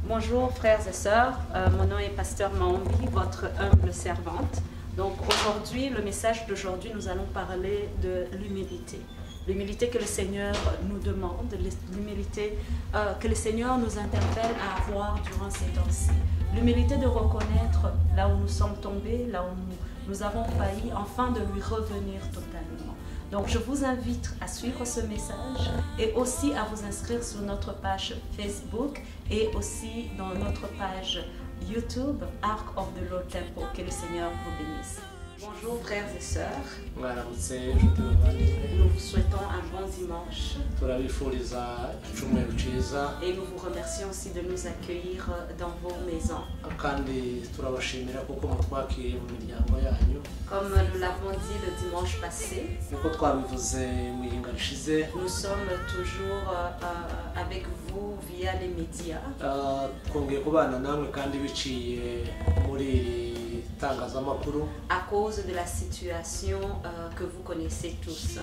Bonjour frères et sœurs, mon nom est Pasteur Maombi, votre humble servante. Donc aujourd'hui, le message d'aujourd'hui, nous allons parler de l'humilité. L'humilité que le Seigneur nous demande, l'humilité que le Seigneur nous interpelle à avoir durant ces temps-ci. L'humilité de reconnaître là où nous sommes tombés, là où nous avons failli, afin de lui revenir totalement. Donc je vous invite à suivre ce message et aussi à vous inscrire sur notre page Facebook et aussi dans notre page YouTube, Ark of the Lord Temple. Que le Seigneur vous bénisse. Bonjour frères et sœurs. Nous vous souhaitons un bon dimanche. Et nous vous remercions aussi de nous accueillir dans vos maisons. Comme nous l'avons dit le dimanche passé, nous sommes toujours avec vous via les médias. À cause de la situation que vous connaissez tous.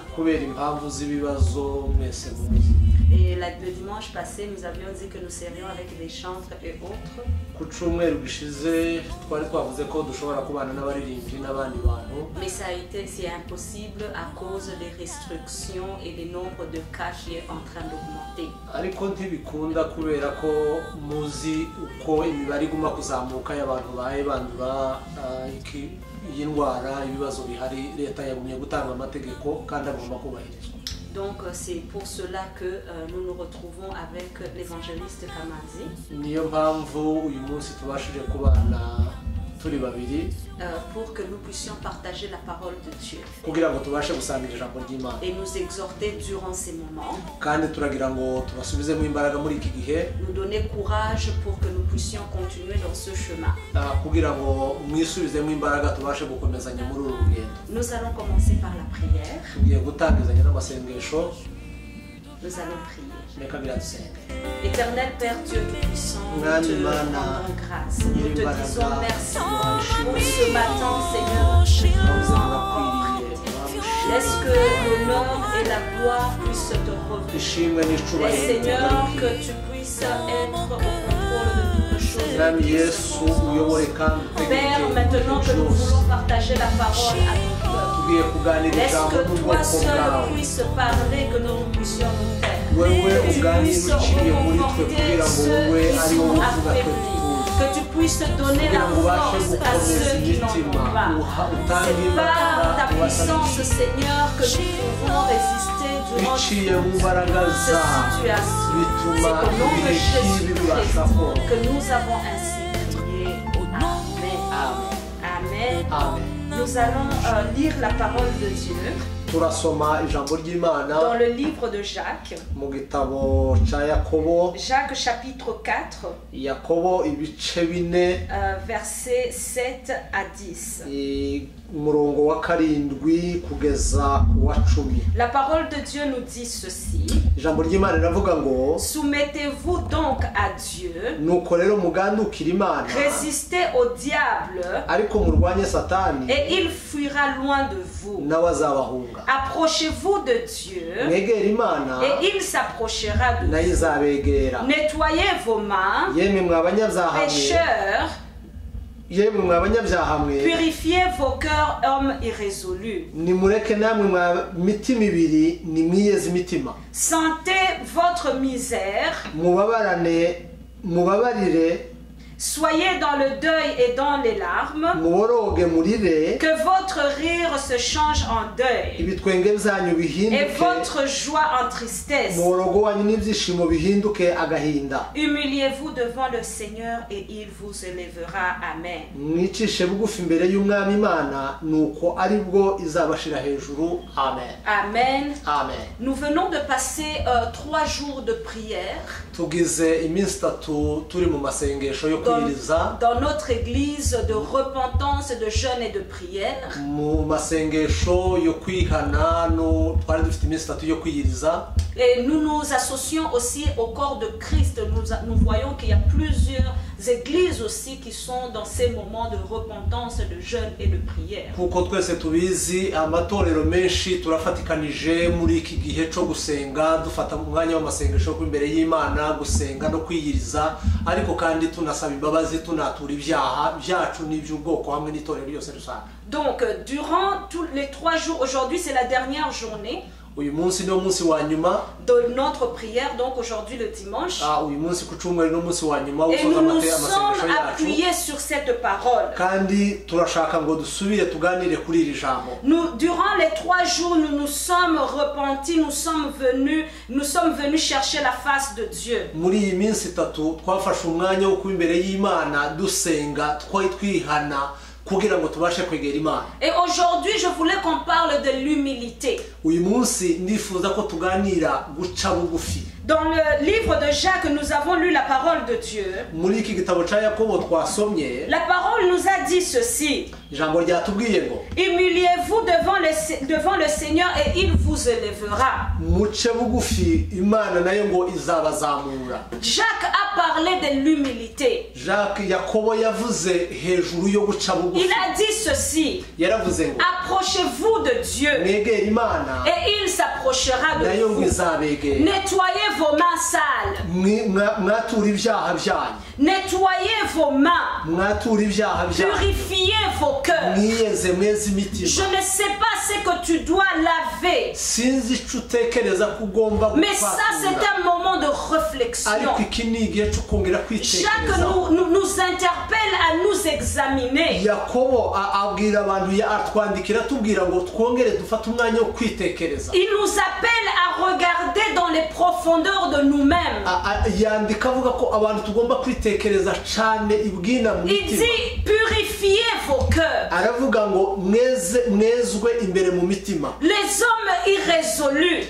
Et le dimanche passé, nous avions dit que nous serions avec des chantres et autres. Mais ça a été impossible à cause des restrictions et des nombres de cas qui est en train d'augmenter. Donc c'est pour cela que nous nous retrouvons avec l'évangéliste Kamazi. Pour que nous puissions partager la parole de Dieu et nous exhorter durant ces moments, nous donner courage pour que nous puissions continuer dans ce chemin. Nous allons commencer par la prière. Nous allons prier. Éternel Père Dieu Tout-Puissant, nous te rendons grâce. Nous te disons merci pour ce matin, Seigneur. Nous en encore. Laisse que l'honneur et la gloire puissent te revenir. Laisse, Seigneur, que tu puisses être au contrôle de toutes choses. Père, maintenant que nous voulons partager la parole à ton peuple, laisse que toi seul puisses parler, que nous puissions nous taire. Que tu puisses reconforter ceux qui sont affaiblis. Que tu puisses donner la force à ceux qui n'en ont pas. C'est par ta puissance, Seigneur, que nous pouvons résister durant cette situation. C'est au nom de Jésus-Christ que nous avons ainsi prié. Amen. Amen. Nous allons lire la parole de Dieu dans le livre de Jacques. Jacques chapitre 4, versets 7 à 10. La parole de Dieu nous dit ceci. Soumettez-vous donc à Dieu. Résistez au diable et il fuira loin de vous. Approchez-vous de Dieu et il s'approchera de vous. Nettoyez vos mains, pécheurs. Purifiez vos cœurs, hommes irrésolus. Sentez votre misère. Soyez dans le deuil et dans les larmes. Que votre rire se change en deuil et votre joie en tristesse. Humiliez-vous devant le Seigneur et il vous élèvera. Amen. Amen. Amen. Nous venons de passer 3 jours de prière dans notre église de repentance, de jeûne et de prière. Et nous nous associons aussi au corps de Christ. Nous voyons qu'il y a plusieurs églises aussi qui sont dans ces moments de repentance, de jeûne et de prière. Kuko twese tubizi amatorero menshi turafatikanije muri iki gihe cyo gusenga, dufata umwanya w'amasengesho ko imbere y'Imana, gusenga no kwiyiriza, ariko kandi tunasaba imbabazi, tunatura ibyaha byacu n'iby'ubwoko hamwe n'itorero ryose rusange. Donc durant tous les 3 jours, aujourd'hui c'est la dernière journée uyu munsi niwo munsi wa nyuma de notre prière, donc aujourd'hui le dimanche. uyu munsi ku cyumweru no munsi wa nyuma et nous nous sommes appuyés sur cette parole. Kandi turashaka ngo dusubire tuganire kuri iri jambo. Nous, durant les 3 jours, nous nous sommes repentis, nous sommes venus chercher la face de Dieu. Muri iyi minsi 3 twafashe umwanya wo kuba imbere y'Imana dusenga, twihana kugira ngo tubashe kwegera Imana. Et aujourd'hui, je voulais qu'on parle de l'humilité. Uyu munsi ndifuza ko tuganira guca bugufi. Dans le livre de Jacques, nous avons lu la parole de Dieu. Muri iki gitabo cya Yakobo twasomye, la parole nous a dit ceci: ijambo ryatubwiye ngo humiliez-vous devant le Seigneur et il vous élèvera. Muce bugufi, Imana nayo ngo izabazamura. Jacques a parlé de l'humilité. Jacques Yakobo yavuze hejuru yo guca bugufi. Il a dit ceci: yaravuze ngo approchez-vous de Dieu mwegere Imana et il s'approchera de nayo vous. izabegera. Nettoyez vos mains sales. Mwatura ibyaha byanyu. Nettoyez vos mains. Mwatura ibyaha byanyu. Purifiez vos cœurs. Mwiyeze mweze imitima. Je ne sais pas ce que tu dois laver. Sinzi icyo utekereza ko ugomba gukora. Mais ça c'est un moment de réflexion. Ariko iki ni igihe cyo kongera kwitekereza. Jacques nous interpelle à nous examiner. Yakobo abwira abantu atwandikira tubwira ngo twongere dufate umwanya wo kwitekereza. Il nous appelle à regarder dans les profondeurs de nous-mêmes. Yandika avuga ko abantu tugomba kwitekereza cyane ibwina mu mitima. Il dit purifiez vos cœurs. Aravuga ngo mwezwe imbere mu mitima. Les hommes irrésolus.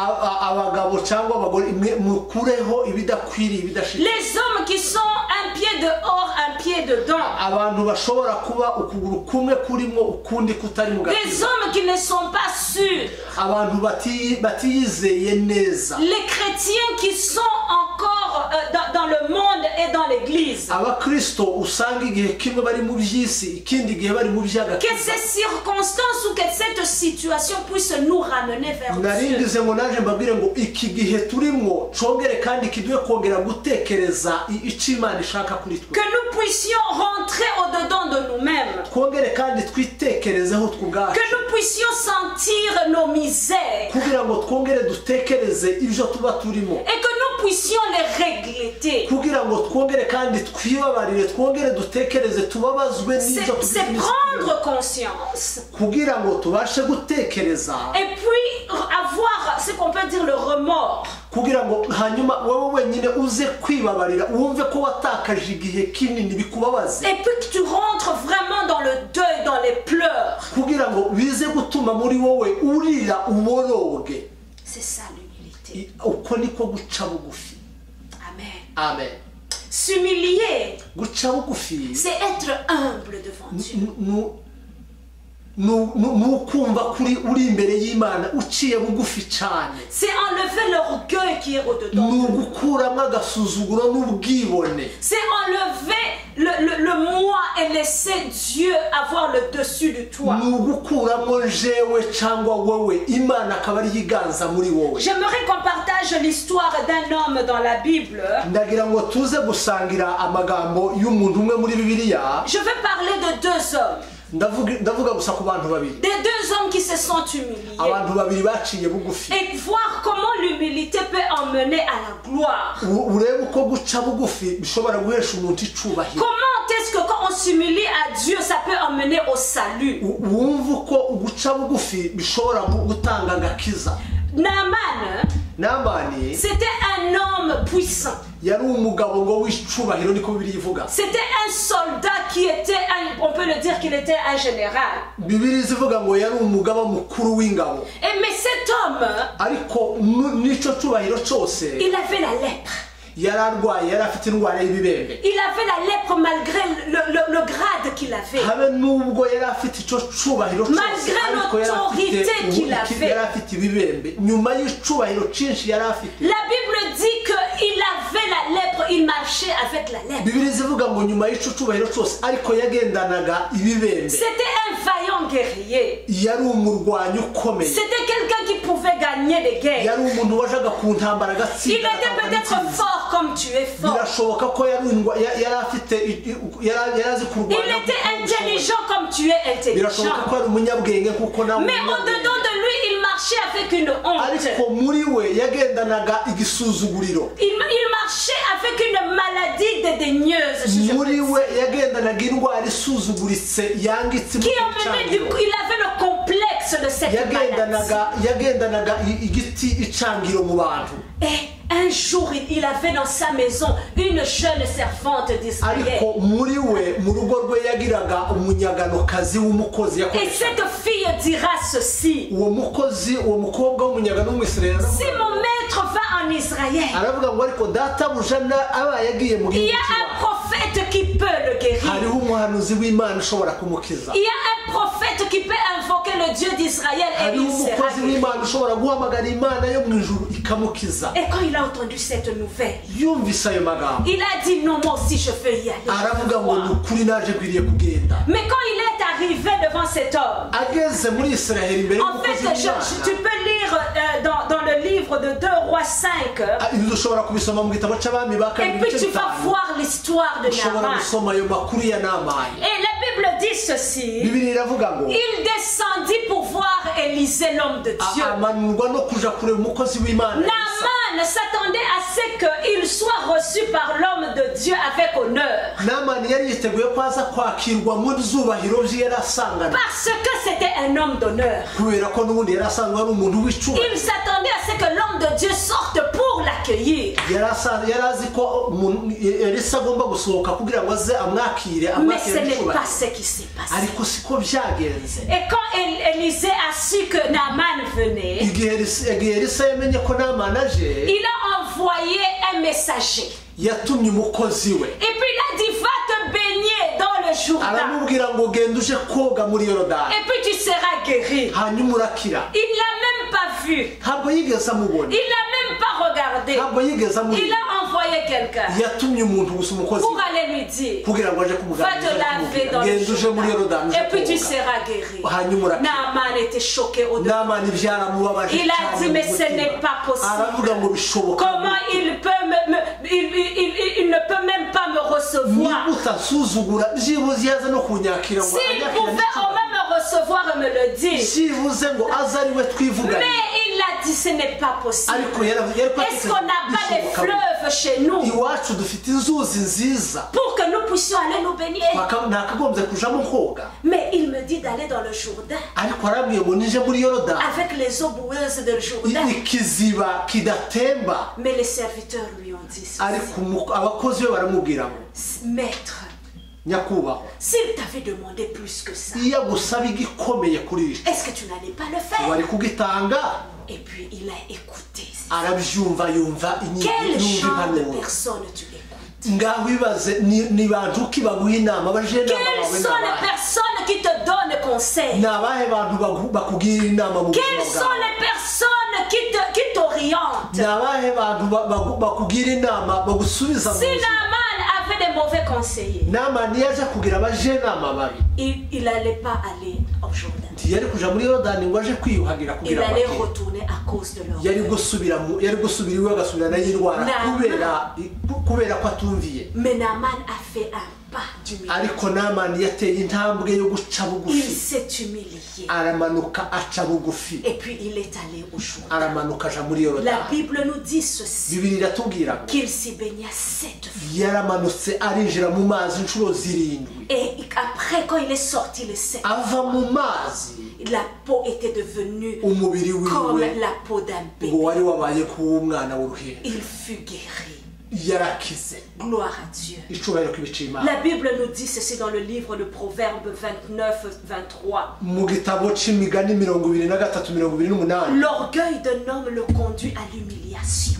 Abagabo cyangwa abagore mukureho ibidakwiriye ibidashika. Les hommes qui sont un pied dehors, un pied dedans. Abantu bashobora kuba ukuguru kumwe kurimo ukundi kutari mu gakiza. Les hommes qui ne sont pas sûrs. Abantu batiyizeye neza. Les chrétiens qui sont encore dans le monde et dans l'église. Abakristo usanga igihe kimwe bari mu by'isi, ikindi gihe bari mu by'agakiza. Que ces circonstances ou que cette situation puisse nous ramener vers Dieu. Narindize ngo naje mbabwire ngo iki gihe turimo congere kandi kiduye kongera gutekereza icyo Imana ishaka kuri twe. Que nous puissions rentrer au-dedans de nous-mêmes. Kongere kandi twitekerezeho twubwacu. Que nous puissions sentir nos misères. Kugira ngo twongere dutekereze ibyo tuba turimo. Et que nous puissions les regretter. Kugira ngo twongere kandi twibabarire, twongere dutekereze tubabazwe n'ibyo tubimo. C'est prendre conscience. Kugira ngo tubashe gutekereza. Et puis avoir ce qu'on peut dire le remords. Kugira ngo hanyuma wowe wenyine uze kwibabarira wumve ko watakaje igihe kinini bikubabaze. Et puis que tu rentres vraiment dans le deuil, dans les pleurs. Kugira ngo bize gutuma muri wowe urira uboroge. C'est ça l'humilité. Uko niko guca bugufi. Amen. Amen. S'humilier, guca bugufi, c'est être humble devant Dieu. Nukumva kuri uri imbere y'Imana uciye bugufi cyane. C'est enlever l'orgueil qui est au-dedans. Nugukuramo agasuzuguro n'ubwibone. C'est enlever le moi et laisser Dieu avoir le dessus de toi. Nugukuramo jewe cyangwa wowe Imana akaba ari yiganza muri wowe. J'aimerais qu'on partage l'histoire d'un homme dans la Bible. Ndagira ngo tuze gusangira amagambo y'umuntu umwe muri Bibiliya. Je vais parler de 2 hommes. Ndavuga gusa ku bantu babiri. Des 2 hommes qui se sont humiliés. Abantu babiri baciye bugufi. Et voir comment l'humilité peut emmener à la gloire. Urebe uko guca bugufi bishobora guhesha umuntu icubahiro. Comment est-ce que quand on s'humilie à Dieu, ça peut emmener au salut? Wumva uko guca bugufi bishobora gutanga agakiza. Naaman, c'était un homme puissant. Yari umugabo ngo w'icubahiro niko Bibiliya ivuga. C'était un soldat qui était on peut le dire qu'il était un général. Bibiliya ivuga ngo yari umugabo mukuru w'ingabo. Et mais cet homme, ariko nico cubahiro cyose, il avait la lèpre. Il avait la lèpre malgré le grade qu'il avait. Malgré l'autorité qu'il avait. La Bible dit qu'il avait la lèpre, il marchait marchait avec la lèpre. Bibiliya ivuga ngo nyuma y'ico cubahiro cyose ariko yagendanaga ibibembe. C'était un vaillant guerrier. Yari umurwanyi ukomeye. C'était quelqu'un qui pouvait gagner des guerres. Yari umuntu wajaga ku ntambara Il agatsinda. était peut-être fort comme tu es fort. Birashoboka ko yari afite yari azi kurwana. Il était intelligent comme tu es intelligent. Birashoboka ko ari umunyabwenge kuko nawe. Mais au-dedans de lui, il marchait avec une honte. Ariko muri we yagendanaga igisuzuguriro. Il marchait avec une maladie dédaigneuse. Muri we yagendanaga indwara isuzuguritse yangitse. Qui emmenait du coup, il avait le complexe de cette maladie. Yagendanaga igiti icangiro mu bantu. Et un jour, il avait dans sa maison une jeune servante d'Israël. Ariko muri we mu rugo rwe yagiraga umunyaganokazi w'umukozi yakoresha. Et cette fille dira ceci. Uwo mukozi uwo mukobwa w'umunyagano w'Israël. Si mon maître va en Israël, aravuga ngo ariko data bujana aba yagiye mu gihugu. Il y a un prophète qui peut le guérir. Hariho umuhanuzi w'Imana ushobora kumukiza. Il y a un prophète qui peut invoquer le Dieu d'Israël et il sera guéri. w'Imana ushobora guhamagara Imana yo mu ijuru ikamukiza. Et quand il a entendu cette nouvelle, yumvise ayo magambo. Il a dit non, moi aussi je veux y aller. Aravuga ngo nukuri naje kwiriye kugenda. Mais quand il est arrivé devant cet homme, ageze muri Israël imbere en fait, tu peux lire dans le livre de 2 Rois 5. ushobora kubisoma mu gitabo cy'abami ba Et puis tu vas voir l'histoire de Naaman. Et la Bible dit ceci. Il descendit pour voir Élisée, l'homme de Dieu. Naaman s'attendait à ce qu'il soit reçu par l'homme de Dieu avec honneur. Parce que c'était un homme d'honneur. Il s'attendait à ce que l'homme de Dieu sorte pour l'accueillir. Mais ce n'est pas ce qui s'est passé. Et quand Élisée a su que Naaman venait, il a envoyé un messager. Et puis il a dit, va te baigner dans le Jourdain. Et puis tu seras guéri. Il ne l'a même pas vu. Il ne l'a même pas regardé. Il a envoyé quelqu'un pour aller lui dire, va te laver dans le Jourdain. Et puis tu seras guéri. Naaman était choqué au-delà. Il a dit, mais ce n'est pas possible. Comment il peut il ne peut même pas me recevoir. S'il pouvait au moins me recevoir et me le dire. Mais il a dit, ce n'est pas possible. Est-ce qu'on n'a pas des fleuves chez nous pour que nous puissions aller nous baigner? Mais il me dit d'aller dans le Jourdain avec les eaux boueuses de Jourdain. Mais les serviteurs lui ont dit ceci. Maître, s'il t'avait demandé plus que ça, est-ce que tu n'allais pas le faire? Et puis il a écouté. Quel genre de personne tu écoutes? Quelles sont les personnes qui te donnent conseil? Quelles sont les personnes qui t'orientent? Si Naaman avait des mauvais conseillers, il n'allait pas aller au Jourdain. Il allait retourner à cause de leur Mais Naaman a fait un pas d'humilité. Il s'est humilié. Et puis il est allé au Jourdain. La Bible nous dit ceci, qu'il s'y baigna 7 fois. Et après, quand il est sorti le 7 la peau était devenue comme la peau d'un bébé. Il fut guéri. Gloire à Dieu. La Bible nous dit ceci dans le livre de Proverbes 29-23. L'orgueil d'un homme le conduit à l'humiliation.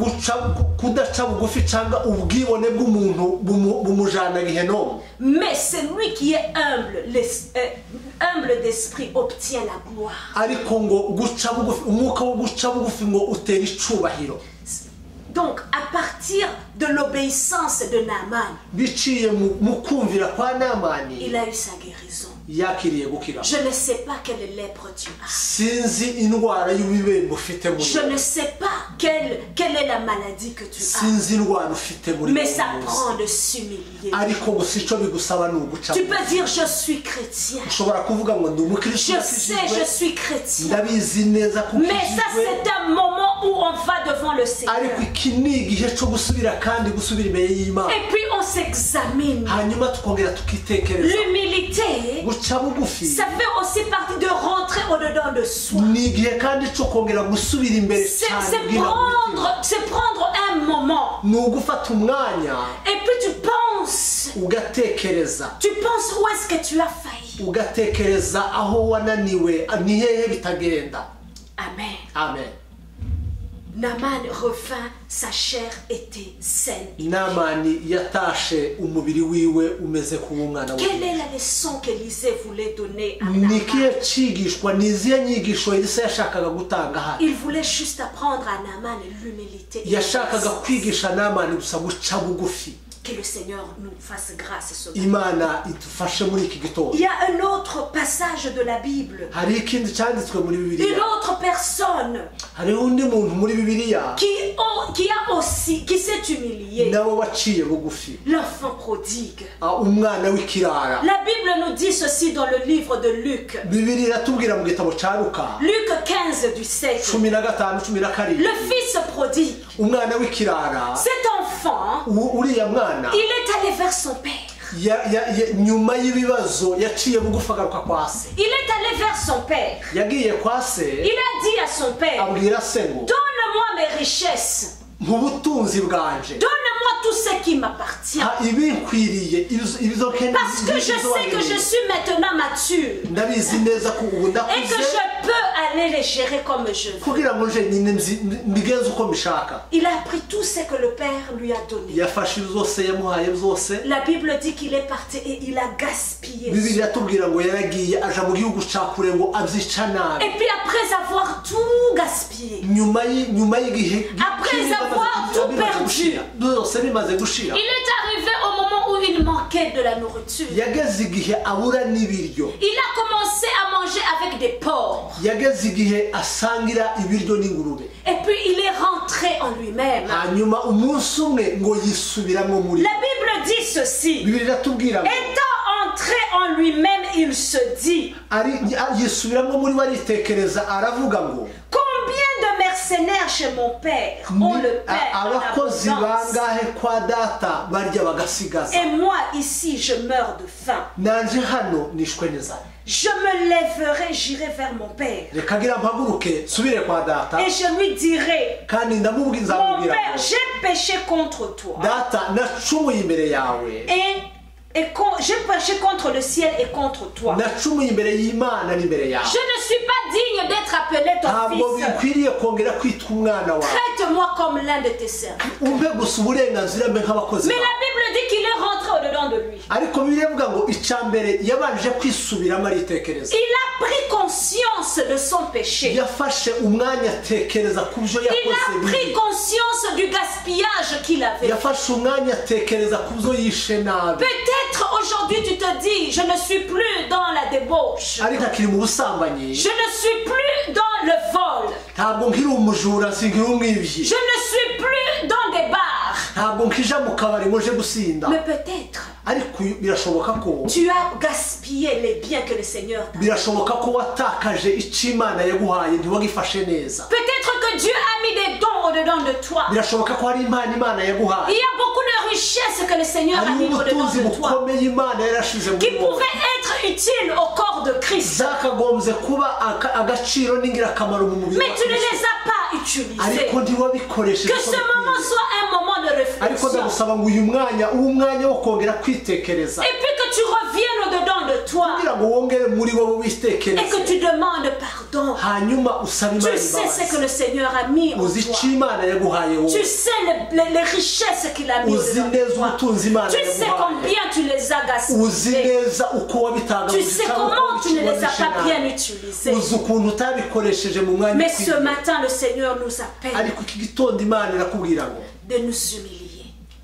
Mais celui qui est humble d'esprit obtient la gloire. Donc à partir partir de l'obéissance de Naaman, biciye mu kumvira kwa Namani il a eu sa guérison. yakiriye gukira. Je ne sais pas quelle lèpre tu as. Sinzi indwara y'ubibembe ufite muri Je ne sais pas quelle est la maladie que tu as. sinzi indwara ufite muri Mais ça prend de s'humilier. ariko gusa ico bigusaba n'uguca. Tu peux dire je suis chrétien. ushobora kuvuga ngo ndi umukristo. Je sais je suis chrétien. ndabizi neza ko Mais ça c'est un moment où on va devant le Seigneur. ariko iki ni igihe cyo gusubira kandi gusubira imbere y'Imana. Et puis on s'examine. hanyuma tukongera tukitekereza. L'humilité, guca bugufi ça fait aussi partie de rentrer au-dedans de soi. ni igihe kandi cyo kongera gusubira imbere cyane. C'est prendre un moment. ni ugufata umwanya Et puis tu penses ugatekereza. où est-ce que tu as failli. ugatekereza aho wananiwe ni hehe bitagenda. Amen. Amen. Naaman revint, sa chair était saine. Namani yatashe umubiri wiwe umeze nk'umwana we. Quelle est la leçon qu'Élisée voulait donner à ni Naaman? ikihe cigishwa ni izihe nyigisho Elisa yashakaga gutanga hano? Il voulait juste apprendre à Naaman l'humilité. yashakaga kwigisha Namani gusa guca bugufi. Que le Seigneur nous fasse grâce ce matin. Imana idufashe muri iki gitondo. Il y a un autre passage de la Bible. hari ikindi cyanditswe muri Une Bibiliya. autre personne hari undi muntu muri Bibiliya qui s'est humilié. nawe waciye bugufi. L'enfant prodigue. umwana w'ikirara. La Bible nous dit ceci dans le livre de Luc. Bibiliya iratubwira mu gitabo cya Luka Luc 15 du 7. 15:17. Le fils prodigue. umwana w'ikirara. Cet enfant, uriya mwana il est allé vers son père. nyuma y'ibibazo yaciye bugufi agaruka kwa se. Il est allé vers son père. yagiye kwa se. Il a dit à son père, abwira se ngo donne-moi mes richesses. mu butunzi bwanje. Donne-moi tout ce qui m'appartient. ibinkwiriye ibizo kende. Parce que je sais que je suis maintenant mature. ndabizi neza ko ubu Et ndakuze. que je peux aller les gérer comme je veux. kugira ngo nje nyine mbigenze uko mbishaka. Il a pris tout ce que le père lui a donné. yafashe zose yamuhaye zose. La Bible dit qu'il est parti et il a gaspillé. Bibiliya tubwira ngo yaragiye aja mu gihugu ca kure ngo abyica nabi. Et puis après avoir tout gaspillé, nyuma y'igihe après avoir tout perdu, byose bimaze gushira. il est arrivé au moment où il manquait de la nourriture. yageze igihe abura n'ibiryo. Il a commencé à manger avec des porcs. yageze igihe asangira ibiryo n'ingurube. Et puis il est rentré en lui-même. hanyuma umunsi umwe ngo yisubiramo muri. La Bible dit ceci. Bibiliya tubwira ngo Étant entré en lui-même, il se dit, yisubiramo muri we aritekereza aravuga ngo combien de mercenaires chez mon père ont le pain en abakozi abondance, bangahe kwa data barya bagasigaza. et moi ici je meurs de faim. nanje hano nishwe n'inzara. Je me lèverai, j'irai vers mon père. reka ngira mpaguruke nsubire kwa data. Et je lui dirai, kandi ndamubwiza mon père, j'ai péché contre toi. data nacumuye imbere yawe. J'ai péché contre le ciel et contre toi. nacumuye imbere y'Imana n'imbere yawe. Je ne suis pas digne d'être appelé ton ntabwo fils. bikwiriye kongera kwitwa umwana wawe. Traite-moi comme l'un de tes serviteurs. umpe gusa uburenganzira mbe nk'abakozi Mais bawe. la Bible dit qu'il est rentré au-dedans de lui. ariko Bibiliya ivuga ngo icya mbere yabanje kwisubiramo aritekereza. Il a pris conscience de son péché. yafashe umwanya atekereza ku byo Il yakoze a pris bibi. conscience du gaspillage qu'il avait. yafashe umwanya atekereza ku byo yishe nabi. Peut-être aujourd'hui tu te dis, je ne suis plus dans la débauche. ariko akiri mu busambanyi. Je ne suis plus dans le vol. ntabwo nkiri umujura sinkiri umwibyi. Je ne suis plus dans des bars. ntabwo nkija mu kabari ngo nje gusinda. Mais peut-être ariko birashoboka ko tu as gaspillé les biens que le Seigneur t'a. birashoboka ko watakaje icyo Imana yaguhaye ntiwagifashe neza. Peut-être que Dieu a mis des dons au-dedans de toi. birashoboka ko hari impano Imana Il yaguhaye. y a beaucoup de richesses que le Seigneur a hariho mis au-dedans ubutunzi de toi bukomeye Imana yarashize qui muri wowe. pouvaient être utiles au corps de Christ. zakagombye kuba agaciro n'ingirakamaro mu mubiri Mais wa tu ne Kristo. les as pas utilisés. ariko ntiwabikoresheje Que uko ce moment bikwiye. soit un moment de ariko réflexion. ndagusaba ngo uyu mwanya ube umwanya wo kongera kwitekereza. Et puis que tu reviennes au-dedans de toi. kugira ngo wongere muri wowe Et que witekereze. tu demandes pardon. hanyuma usabe Imana Tu sais ce que imbabazi. le Seigneur a mis en uzi toi. icyo Imana yaguhaye wowe. Tu sais les richesses qu'il a mis uzi au-dedans de neza toi. ubutunzi Imana Tu sais yaguhaye. combien tu les as uzi gaspillés. neza uko wabitangaje. Tu sais comment tu ne les as pas bien utilisés. uzi ukuntu utabikoresheje mu mwanya Mais ce ukwiye. matin, le Seigneur nous appelle ariko iki gitondo Imana irakubwira ngo de nous humilier.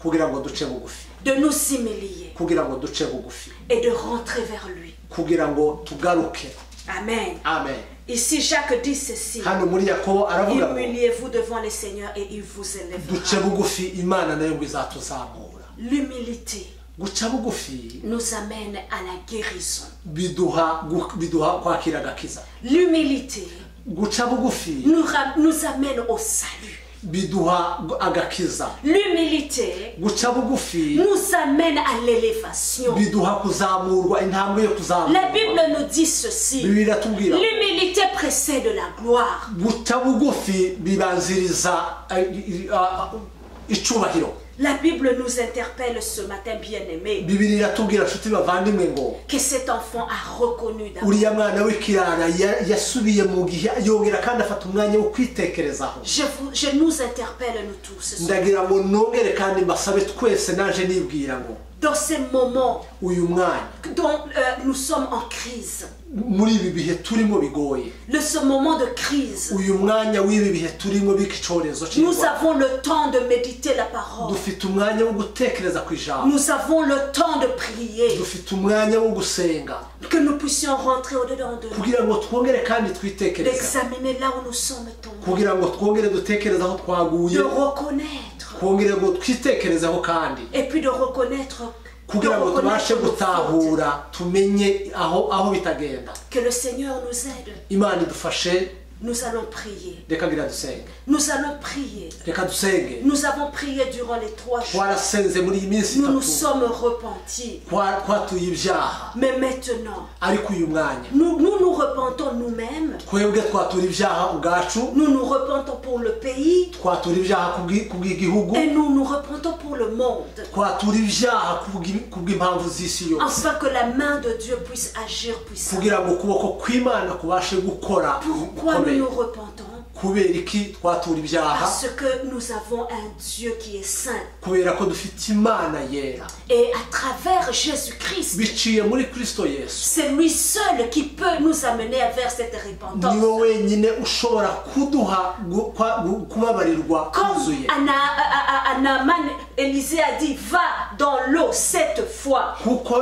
kugira ngo duce bugufi, de nous humilier kugira ngo duce bugufi, et de rentrer vers lui. kugira ngo tugaruke. Amen. Amen. Ici Jacques dit ceci: hano muri Yakobo aravuga ngo humiliez-vous devant le Seigneur et il vous duce élèvera. bugufi Imana nayo ngo izatuzamura. L'humilité Guca bugufi nous amène à la guérison. biduha kwakira agakiza. L'humilité Guca bugufi nous amène au salut. biduha agakiza. L'humilité Guca bugufi nous amène à l'élévation. biduha kuzamurwa, intambwe yo La kuzamurwa. Bible nous dit ceci: Bibiliya iratubwira l'humilité précède la gloire. guca bugufi bibanziriza icubahiro. La Bible nous interpelle ce matin, bien-aimés, Bibiliya iratubwira nshuti bavandimwe ngo que cet enfant a reconnu d'abord. uriya mwana w'ikirara yasubiye mu gihe yongera kandi afata umwanya wo kwitekerezaho. Je nous interpelle, nous tous, Ndagira ngo nongere kandi mbasabe twese naje nibwira ngo dans ces moments uyu mwanya dont nous sommes en crise, muri ibi bihe turimo bigoye, ce moment de crise, uyu mwanya w'ibi bihe turimo b'ikicorezo nous cy'indwara, avons le temps de méditer la parole. dufite umwanya wo gutekereza ku ijambo, Nous avons le temps de prier, dufite umwanya wo gusenga que nous puissions rentrer au-dedans de nous, kugira ngo twongere kandi twitekereze, d'examiner là où nous sommes tombés, kugira ngo twongere dutekereze aho twaguye, de reconnaître, twongere ngo twitekerezeho kandi et puis de reconnaître kugira ngo tubashe nos fautes. gutahura tumenye aho bitagenda. Que le Seigneur nous aide. Imana idufashe. Nous allons prier. Reka ngira dusenge. Nous allons prier. Reka dusenge. Nous avons prié durant les 3 jours. Twarasenze muri iyi minsi Nous nous itatu, sommes repentis. twatuye ibyaha, Mais maintenant, ariko uyu mwanya nous nous repentons nous-mêmes. twebwe twatura ibyaha ubwacu, Nous nous repentons pour le pays. twatura ibyaha kubw'igihugu, Et nous nous repentons pour le monde. twatura ibyaha kubw'impamvu z'isi yose, Afin que la main de Dieu puisse agir puissamment. kugira ngo ukuboko kw'Imana kubashe gukora Pourquoi nous bikomeye. nous repentons? Kubera iki twatura ibyaha? Parce que nous avons un Dieu qui est saint. Kubera ko dufite Imana yera, Et à travers Jésus-Christ, biciye muri Kristo Yesu. c'est lui seul qui peut nous amener vers cette repentance. Niwe wenyine ushobora kuduha kubabarirwa Comme kuzuye. Naaman, Élisée a dit, va dans l'eau 7 fois. Kuko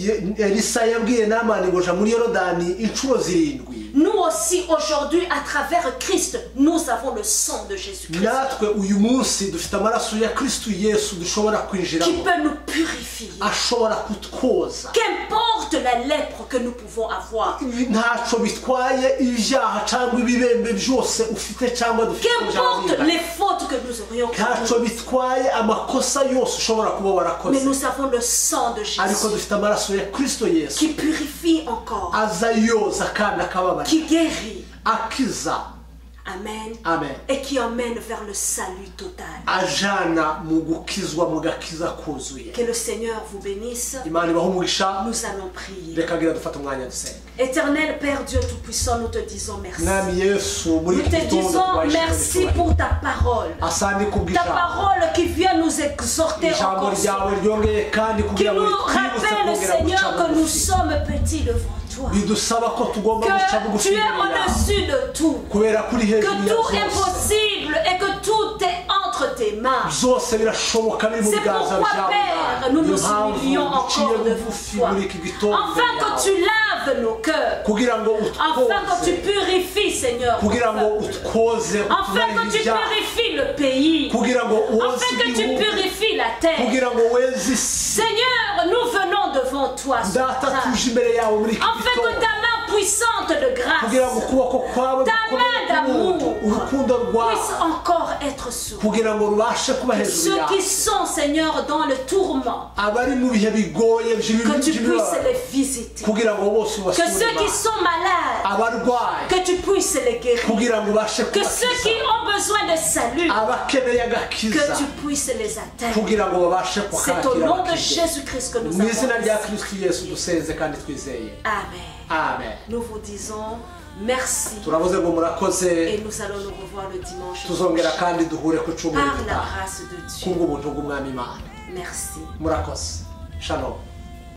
Elisa yabwiye Naamani ngo ja muri Yorodani inshuro 7. Nous aussi aujourd'hui, à travers Christ, nous avons le sang de Jésus-Christ Natwe uyu munsi dufite amaraso ya Kristo Yesu dushobora qui kwinjiramo, peut nous purifier. ashobora kutwoza. Qu'importe la lèpre que nous pouvons avoir, Ntaco bitwaye ibyaha cyangwa ibibembe byose ufite cyangwa dufite qu'importe les fautes que nous aurions ntaco commises, bitwaye amakosa yose ushobora kuba mais warakoze, nous avons le sang de ariko Jésus dufite amaraso ya Kristo Yesu qui purifie encore, aza yoza kandi akababara, qui guérit. akiza. Amen. Amen. Et qui emmène vers le salut total. Ajana mu gukizwa mu gakiza kuzuye. Que le Seigneur vous bénisse. Imana ibahe umugisha. Nous allons prier. Reka ngira dufate umwanya dusenge. Éternel Père Dieu Tout-Puissant, nous te disons merci. Mwami Yesu muri Nous iki te gitondo disons twashimira merci icyubahiro. pour ta parole. Asante Ta kubw'ijambo. parole qui vient nous exhorter Ijambo encore, ryawe ryongeye kandi qui kugira ngo nous ritwibutse rappelle, kongera Seigneur, guca que nous bugufi. sommes petits devant toi. Bidusaba ko tugomba guca Que bugufi tu es imbere yawe. au-dessus de tout. Kubera kuri Que hejuru ya tout est byose. possible et que tout est entre tes mains. Byose birashoboka biri mu C'est biganza pourquoi, byawe. Père, nous nous humilions encore devant toi. muri iki gitondo Afin imbere que yawe. tu laves nos cœurs. Kugira ngo Afin que tu utwoze, purifies, Seigneur. kugira ngo ton peuple. utwoze, Afin que tu ibyaha, purifies le pays. kugira ngo woze Afin que tu igihugu, purifies la terre. kugira ngo weze isi. Seigneur, nous venons devant toi ce Data matin. tuje imbere yawe muri iki Afin que gitondo, ta main puissante de kugira ngo grâce ukuboko kwawe Ta gukomeye main d'amour k'ubuntu, urukundo rwawe puisse encore être sur nous. kugira ngo rubashe kuba hejuru Ceux qui yawe. sont, Seigneur, dans le tourment, Abari mu bihe bigoye que tu puisses by'imibabaro, les visiter. kugira ngo bose Que ceux qui ubasure, sont malades, abarwayi que tu puisses les guérir. kugira ngo ubashe Que ceux qui kubakiza, ont besoin de salut, abakeneye que agakiza tu puisses les atteindre. kugira ngo babashe C'est au kukakira nom de bakizwe. Jésus-Christ que nous Mu izina rya avons Kristo Yesu dusenze kandi twizeye. Amen. Amen. Nous vous disons merci Turavuze ngo murakoze, et nous allons nous revoir le dimanche tuzongera kandi duhure ku cyumweru par la gitaha grâce de Dieu. kubw'ubuntu bw'Umwami Imana. Merci. Murakoze. Shalom.